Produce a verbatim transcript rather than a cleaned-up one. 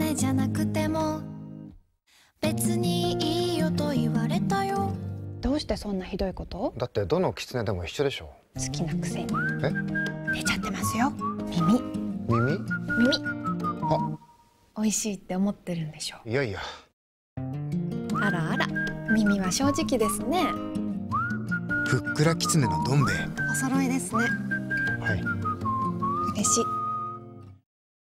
狐じゃなくても別にいいよと言われたよ。 どうしてそんなひどいこと？ だってどの狐でも一緒でしょ。 好きなくせに。 え？ 出ちゃってますよ。耳。 耳？ 耳。 あ、 美味しいって思ってるんでしょ。 いやいや。 あらあら、耳は正直ですね。 ふっくら狐のどん兵衛。 お揃いですね。 はい。 嬉しい。